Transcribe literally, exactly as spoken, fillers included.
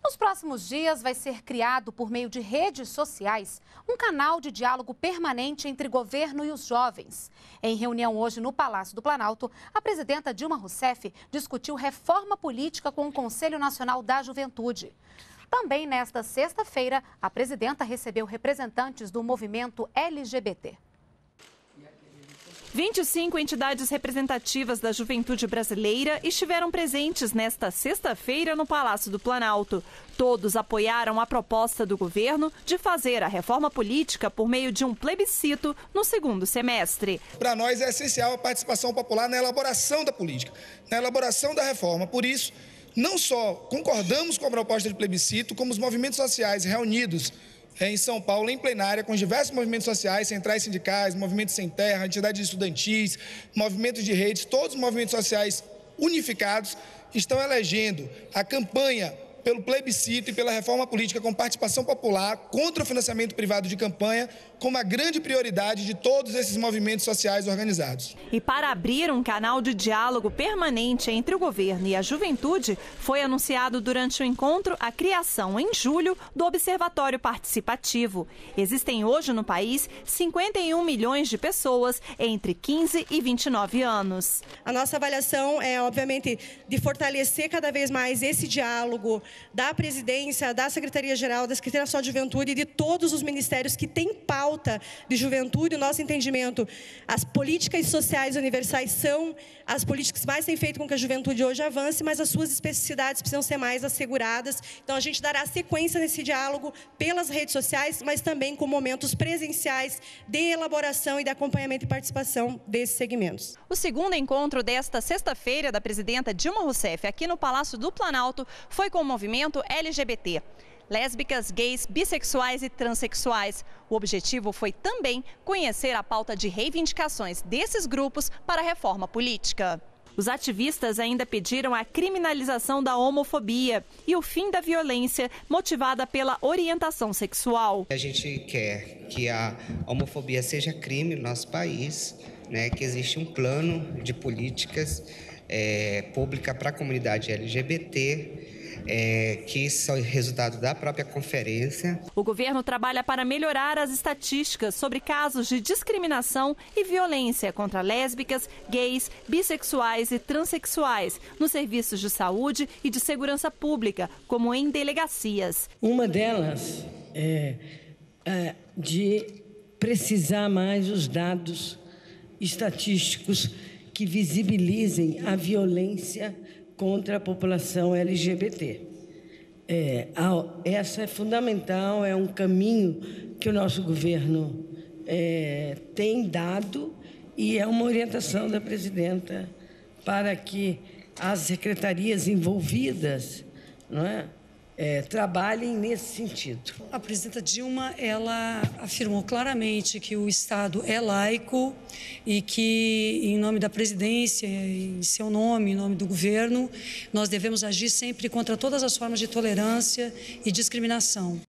Nos próximos dias, vai ser criado, por meio de redes sociais, um canal de diálogo permanente entre governo e os jovens. Em reunião hoje no Palácio do Planalto, a presidenta Dilma Rousseff discutiu reforma política com o Conselho Nacional da Juventude. Também nesta sexta-feira, a presidenta recebeu representantes do movimento L G B T. vinte e cinco entidades representativas da juventude brasileira estiveram presentes nesta sexta-feira no Palácio do Planalto. Todos apoiaram a proposta do governo de fazer a reforma política por meio de um plebiscito no segundo semestre. Para nós é essencial a participação popular na elaboração da política, na elaboração da reforma. Por isso, não só concordamos com a proposta de plebiscito, como os movimentos sociais reunidos em São Paulo, em plenária, com os diversos movimentos sociais, centrais sindicais, movimentos sem terra, entidades estudantis, movimentos de redes, todos os movimentos sociais unificados estão elegendo a campanha pelo plebiscito e pela reforma política com participação popular contra o financiamento privado de campanha como a grande prioridade de todos esses movimentos sociais organizados. E para abrir um canal de diálogo permanente entre o governo e a juventude, foi anunciado durante o encontro a criação em julho do Observatório Participativo. Existem hoje no país cinquenta e um milhões de pessoas entre quinze e vinte e nove anos. A nossa avaliação é, obviamente, de fortalecer cada vez mais esse diálogo da presidência, da Secretaria-Geral, da Secretaria Nacional de Juventude e de todos os ministérios que têm pauta de juventude. O nosso entendimento, as políticas sociais universais são as políticas que mais têm feito com que a juventude hoje avance, mas as suas especificidades precisam ser mais asseguradas. Então, a gente dará sequência nesse diálogo pelas redes sociais, mas também com momentos presenciais de elaboração e de acompanhamento e participação desses segmentos. O segundo encontro desta sexta-feira da presidenta Dilma Rousseff aqui no Palácio do Planalto foi com o movimento L G B T. Lésbicas, gays, bissexuais e transexuais. O objetivo foi também conhecer a pauta de reivindicações desses grupos para a reforma política. Os ativistas ainda pediram a criminalização da homofobia e o fim da violência motivada pela orientação sexual. A gente quer que a homofobia seja crime no nosso país, né, que existe um plano de políticas é, pública para a comunidade L G B T, É, que são resultado da própria conferência. O governo trabalha para melhorar as estatísticas sobre casos de discriminação e violência contra lésbicas, gays, bissexuais e transexuais nos serviços de saúde e de segurança pública, como em delegacias. Uma delas é, é de precisar mais os dados estatísticos que visibilizem a violência contra a população L G B T. É, essa é fundamental, é um caminho que o nosso governo é, tem dado e é uma orientação da presidenta para que as secretarias envolvidas, não é, É, trabalhem nesse sentido. A presidenta Dilma, ela afirmou claramente que o Estado é laico e que, em nome da presidência, em seu nome, em nome do governo, nós devemos agir sempre contra todas as formas de tolerância e discriminação.